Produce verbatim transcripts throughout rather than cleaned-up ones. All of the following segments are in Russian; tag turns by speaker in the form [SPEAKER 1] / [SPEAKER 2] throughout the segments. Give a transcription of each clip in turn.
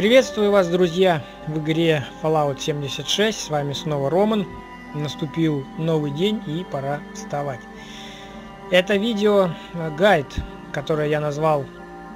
[SPEAKER 1] Приветствую вас, друзья, в игре Fallout семьдесят шесть. С вами снова Роман. Наступил новый день и пора вставать. Это видео гайд, которое я назвал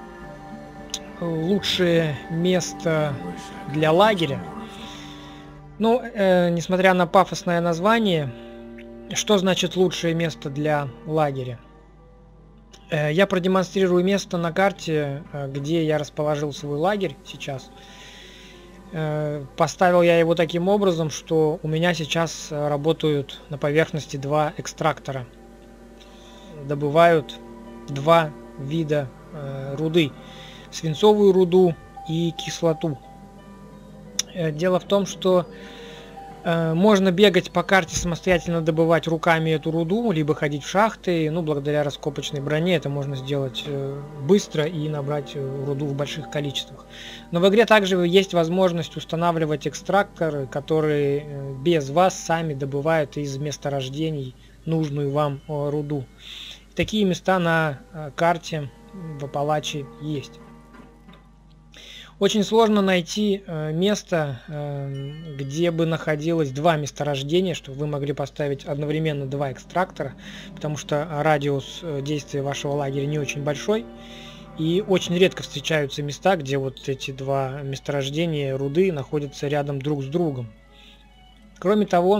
[SPEAKER 1] «Лучшее место для лагеря». Ну, э, несмотря на пафосное название, что значит лучшее место для лагеря? Э, я продемонстрирую место на карте, э, где я расположил свой лагерь сейчас. Э, поставил я его таким образом, что у меня сейчас работают на поверхности два экстрактора. Добывают два вида э, руды. Свинцовую руду и кислоту. Э, дело в том, что э, можно бегать по карте, самостоятельно добывать руками эту руду, либо ходить в шахты. Ну, благодаря раскопочной броне это можно сделать э, быстро и набрать руду в больших количествах. Но в игре также есть возможность устанавливать экстракторы, которые э, без вас сами добывают из месторождений нужную вам э, руду. Такие места на э, карте в Апалаче есть. Очень сложно найти э, место, э, где бы находилось два месторождения, чтобы вы могли поставить одновременно два экстрактора, потому что радиус э, действия вашего лагеря не очень большой, и очень редко встречаются места, где вот эти два месторождения руды находятся рядом друг с другом. Кроме того,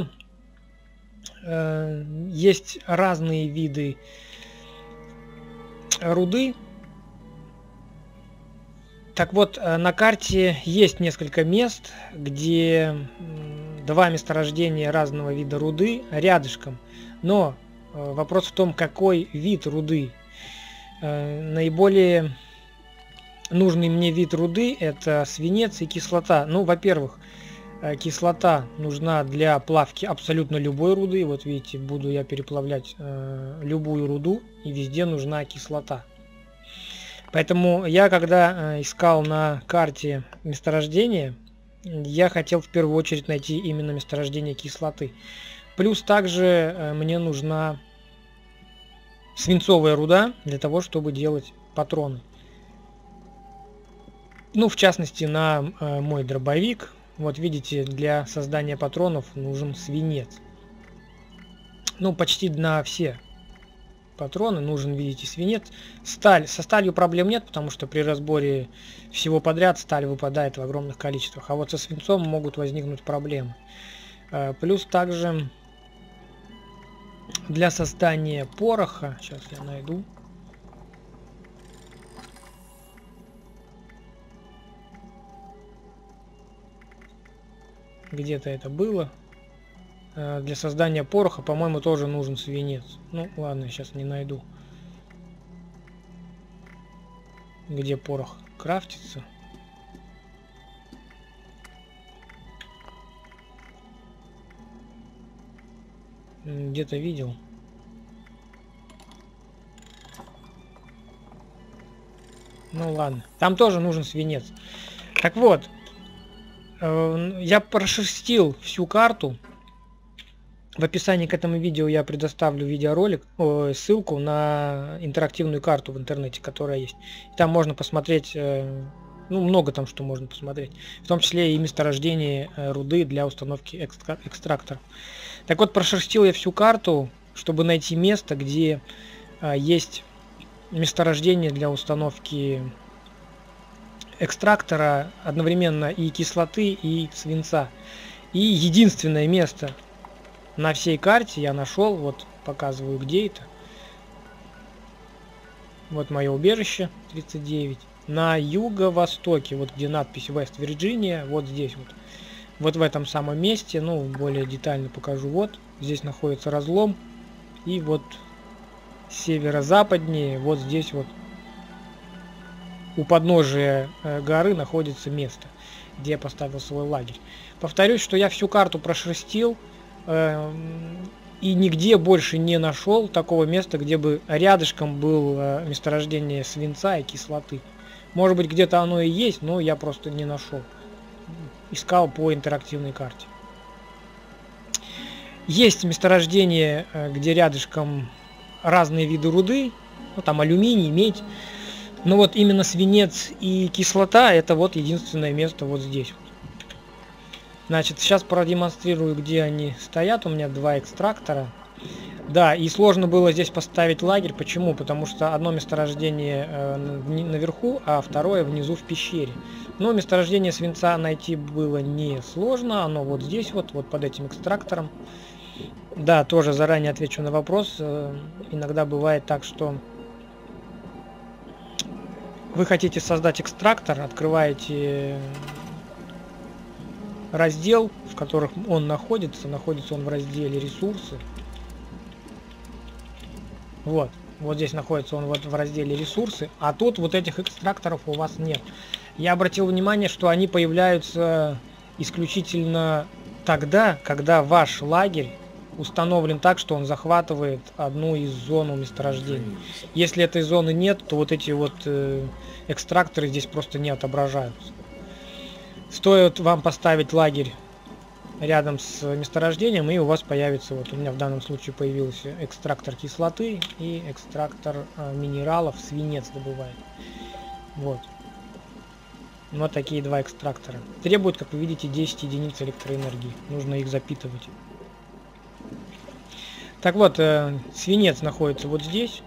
[SPEAKER 1] э, есть разные виды руды. Так вот, на карте есть несколько мест, где два месторождения разного вида руды рядышком. Но вопрос в том, какой вид руды. Наиболее нужный мне вид руды — это свинец и кислота. Ну, во-первых, кислота нужна для плавки абсолютно любой руды. Вот видите, буду я переплавлять любую руду, и везде нужна кислота. Поэтому я, когда искал на карте месторождение, я хотел в первую очередь найти именно месторождение кислоты. Плюс также мне нужна свинцовая руда для того, чтобы делать патроны. Ну, в частности, на мой дробовик. Вот видите, для создания патронов нужен свинец. Ну, почти на все патроны нужен, видите, свинец. Сталь. Со сталью проблем нет, потому что при разборе всего подряд сталь выпадает в огромных количествах. А вот со свинцом могут возникнуть проблемы. Плюс также для создания пороха, сейчас я найду. Где-то это было. Для создания пороха, по-моему, тоже нужен свинец. Ну, ладно, я сейчас не найду. Где порох крафтится. Где-то видел. Ну, ладно. Там тоже нужен свинец. Так вот. Я прошерстил всю карту. В описании к этому видео я предоставлю видеоролик, о, ссылку на интерактивную карту в интернете, которая есть. Там можно посмотреть, э, ну, много там что можно посмотреть. В том числе и месторождение э, руды для установки экстра экстрактора. Так вот, прошерстил я всю карту, чтобы найти место, где э, есть месторождение для установки экстрактора одновременно и кислоты, и свинца. И единственное место на всей карте я нашел, вот показываю, где это. Вот мое убежище тридцать девять. На юго-востоке, вот где надпись West Virginia, вот здесь вот. Вот в этом самом месте, ну, более детально покажу. Вот здесь находится разлом. И вот северо-западнее, вот здесь вот у подножия э, горы находится место, где я поставил свой лагерь. Повторюсь, что я всю карту прошерстил э, и нигде больше не нашел такого места, где бы рядышком было э, месторождение свинца и кислоты. Может быть, где-то оно и есть, но я просто не нашел. Искал по интерактивной карте. Есть месторождение, э, где рядышком разные виды руды, ну, там алюминий, медь. Но вот именно свинец и кислота — это вот единственное место вот здесь. Значит, сейчас продемонстрирую, где они стоят. У меня два экстрактора. Да, и сложно было здесь поставить лагерь. Почему? Потому что одно месторождение э, наверху, а второе внизу в пещере. Но месторождение свинца найти было не сложно. Оно вот здесь, вот, вот под этим экстрактором. Да, тоже заранее отвечу на вопрос. Э, иногда бывает так, что вы хотите создать экстрактор, открываете раздел, в котором он находится. Находится он в разделе «Ресурсы». Вот, вот здесь находится он вот в разделе «Ресурсы», а тут вот этих экстракторов у вас нет. Я обратил внимание, что они появляются исключительно тогда, когда ваш лагерь установлен так, что он захватывает одну из зон месторождений. Если этой зоны нет, то вот эти вот э, экстракторы здесь просто не отображаются. Стоит вам поставить лагерь рядом с месторождением, и у вас появится, вот у меня в данном случае появился экстрактор кислоты и экстрактор э, минералов, свинец добывает. Вот. Вот такие два экстрактора. Требуют, как вы видите, десять единиц электроэнергии. Нужно их запитывать. Так вот, э, свинец находится вот здесь.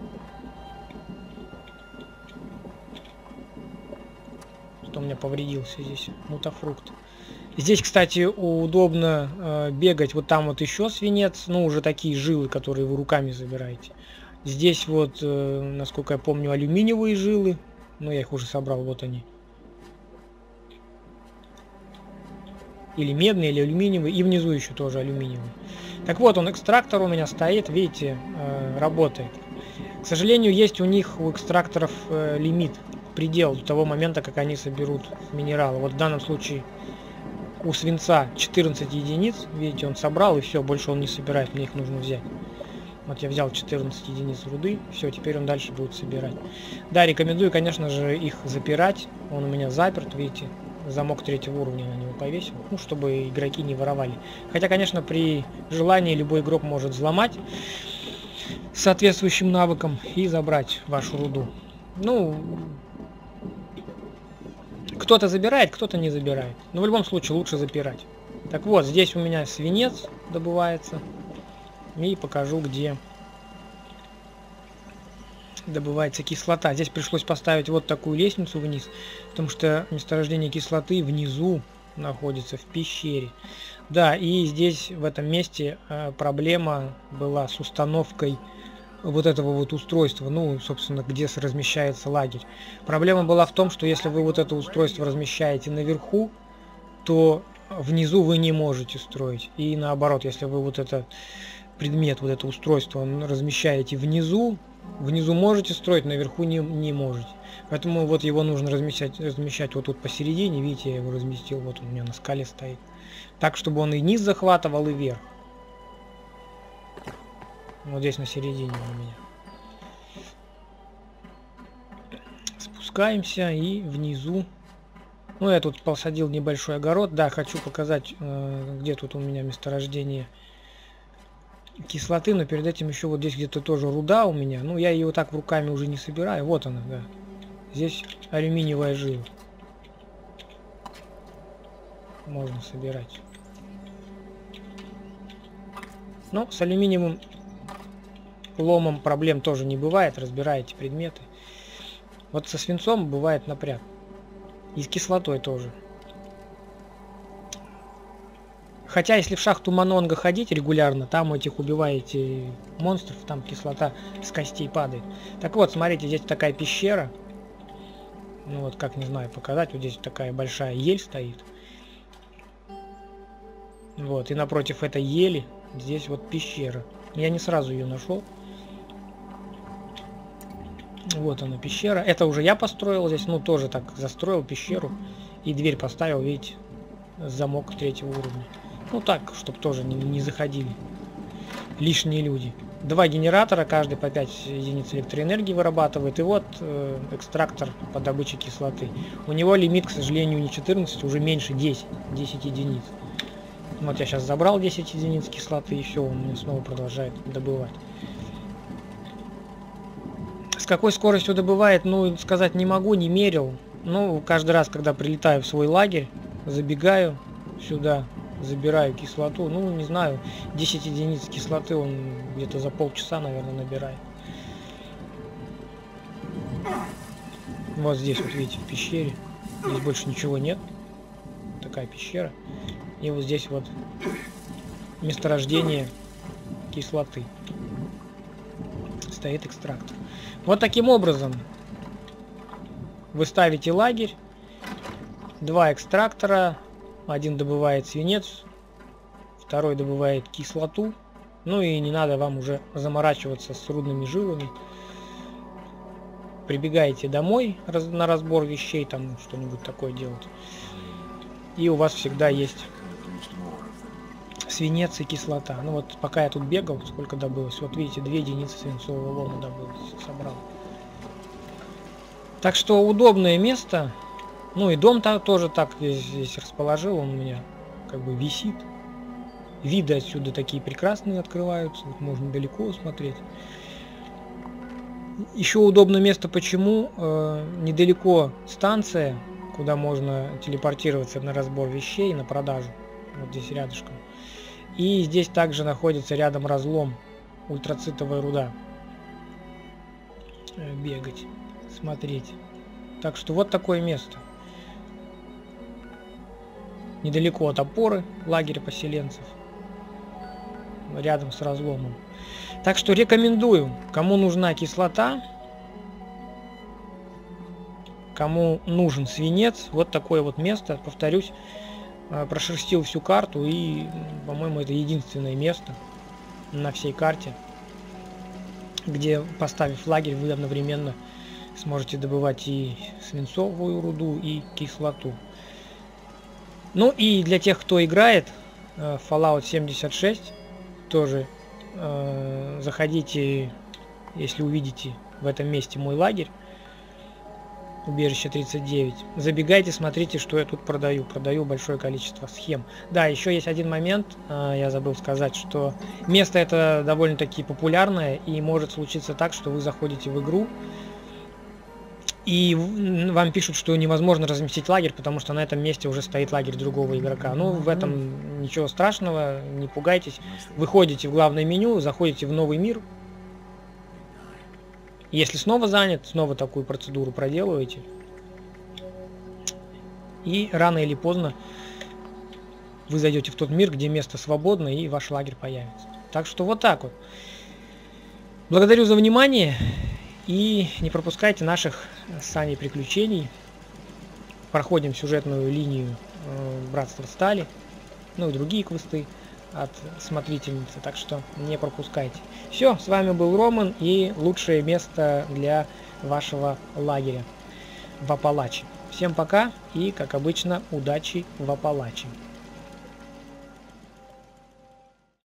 [SPEAKER 1] Что у меня повредился здесь? Мутафрукт. Здесь, кстати, удобно э, бегать. Вот там вот еще свинец. Ну, уже такие жилы, которые вы руками забираете. Здесь вот, э, насколько я помню, алюминиевые жилы. Ну, я их уже собрал, вот они. Или медные, или алюминиевые. И внизу еще тоже алюминиевый. Так вот, он, экстрактор у меня стоит, видите, э, работает. К сожалению, есть у них, у экстракторов, э, лимит, предел до того момента, как они соберут минералы. Вот в данном случае у свинца четырнадцать единиц. Видите, он собрал, и все, больше он не собирает, мне их нужно взять. Вот я взял четырнадцать единиц руды, все, теперь он дальше будет собирать. Да, рекомендую, конечно же, их запирать. Он у меня заперт, видите. Замок третьего уровня на него повесил, ну, чтобы игроки не воровали. Хотя, конечно, при желании любой игрок может взломать с соответствующим навыком и забрать вашу руду. Ну, кто-то забирает, кто-то не забирает. Но в любом случае лучше запирать. Так вот, здесь у меня свинец добывается. И покажу, где добывается кислота. Здесь пришлось поставить вот такую лестницу вниз, потому что месторождение кислоты внизу находится в пещере. Да, и здесь в этом месте э, проблема была с установкой вот этого вот устройства, ну, собственно, где размещается лагерь. Проблема была в том, что если вы вот это устройство размещаете наверху, то внизу вы не можете строить. И наоборот, если вы вот этот предмет, вот это устройство размещаете внизу, внизу можете строить, наверху не, не можете. Поэтому вот его нужно размещать, размещать вот тут посередине. Видите, я его разместил, вот он у меня на скале стоит. Так, чтобы он и низ захватывал, и верх. Вот здесь на середине у меня. Спускаемся, и внизу. Ну, я тут посадил небольшой огород. Да, хочу показать, где тут у меня месторождение кислоты, но перед этим еще вот здесь где-то тоже руда у меня. Ну, я ее так руками уже не собираю. Вот она, да. Здесь алюминиевая жила. Можно собирать. Но с алюминиевым ломом проблем тоже не бывает. Разбираете предметы. Вот со свинцом бывает напряг. И с кислотой тоже. Хотя, если в шахту Манонга ходить регулярно, там этих убиваете монстров, там кислота с костей падает. Так вот, смотрите, здесь такая пещера. Ну вот, как, не знаю, показать. Вот здесь такая большая ель стоит. Вот, и напротив этой ели здесь вот пещера. Я не сразу ее нашел. Вот она, пещера. Это уже я построил здесь, ну, тоже так застроил пещеру. И дверь поставил, видите, замок третьего уровня. Ну так, чтобы тоже не, не заходили лишние люди. Два генератора, каждый по пять единиц электроэнергии вырабатывает. И вот э, экстрактор по добыче кислоты. У него лимит, к сожалению, не четырнадцать, уже меньше десять. десять единиц. Вот я сейчас забрал десять единиц кислоты, и все, он мне снова продолжает добывать. С какой скоростью добывает, ну, сказать не могу, не мерил. Ну, каждый раз, когда прилетаю в свой лагерь, забегаю сюда, забираю кислоту. Ну, не знаю, десять единиц кислоты он где-то за полчаса, наверное, набирает. Вот здесь, вот видите, в пещере. Здесь больше ничего нет. Такая пещера. И вот здесь вот месторождение кислоты. Стоит экстрактор. Вот таким образом вы ставите лагерь. Два экстрактора. Один добывает свинец, второй добывает кислоту. Ну и не надо вам уже заморачиваться с рудными жилами. Прибегаете домой раз, на разбор вещей, там что-нибудь такое делать. И у вас всегда есть свинец и кислота. Ну вот пока я тут бегал, сколько добылось. Вот видите, две единицы свинцового лома добылось, собрал. Так что удобное место. Ну и дом-то тоже так здесь, здесь расположил, он у меня как бы висит. Виды отсюда такие прекрасные открываются, вот можно далеко смотреть. Еще удобное место, почему? Э, недалеко станция, куда можно телепортироваться на разбор вещей, на продажу. Вот здесь рядышком. И здесь также находится рядом разлом, ультрацитовая руда. Э, бегать, смотреть. Так что вот такое место. Недалеко от опоры лагеря поселенцев, рядом с разломом. Так что рекомендую, кому нужна кислота, кому нужен свинец, вот такое вот место, повторюсь, прошерстил всю карту, и, по-моему, это единственное место на всей карте, где, поставив лагерь, вы одновременно сможете добывать и свинцовую руду, и кислоту. Ну и для тех, кто играет э, Fallout семьдесят шесть, тоже э, заходите, если увидите в этом месте мой лагерь, убежище тридцать девять, забегайте, смотрите, что я тут продаю. Продаю большое количество схем. Да, еще есть один момент, э, я забыл сказать, что место это довольно-таки популярное, и может случиться так, что вы заходите в игру, и вам пишут, что невозможно разместить лагерь, потому что на этом месте уже стоит лагерь другого игрока. Ну, в этом ничего страшного, не пугайтесь. Выходите в главное меню, заходите в новый мир. Если снова занят, снова такую процедуру проделываете. И рано или поздно вы зайдете в тот мир, где место свободно, и ваш лагерь появится. Так что вот так вот. Благодарю за внимание. И не пропускайте наших с Аней приключений. Проходим сюжетную линию э, Братства Стали. Ну и другие квесты от смотрительницы. Так что не пропускайте. Все, с вами был Роман и лучшее место для вашего лагеря в Апалаче. Всем пока и, как обычно, удачи в Апалаче.